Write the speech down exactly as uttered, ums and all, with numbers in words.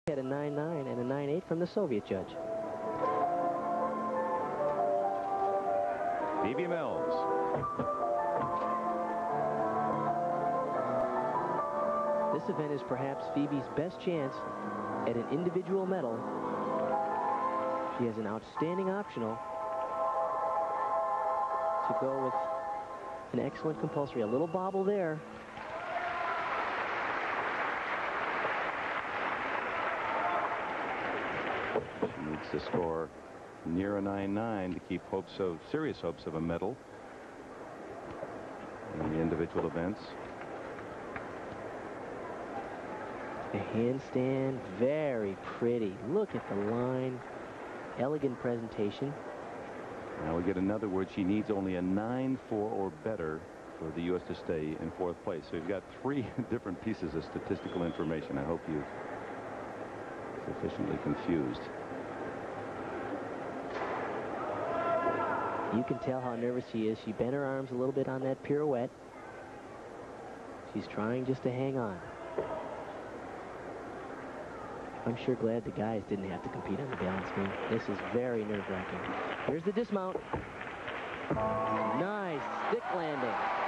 Had a nine nine and a nine eight from the Soviet judge. Phoebe Mills. This event is perhaps Phoebe's best chance at an individual medal. She has an outstanding optional to go with an excellent compulsory. A little bobble there. She needs to score near a nine nine to keep hopes of serious hopes of a medal in the individual events. A handstand, very pretty. Look at the line. Elegant presentation. Now we get another word. She needs only a nine four or better for the U S to stay in fourth place. So you've got three different pieces of statistical information. I hope you've sufficiently confused. You can tell how nervous she is. She bent her arms a little bit on that pirouette. She's trying just to hang on. I'm sure glad the guys didn't have to compete on the balance beam. This is very nerve-wracking. Here's the dismount. Nice stick landing.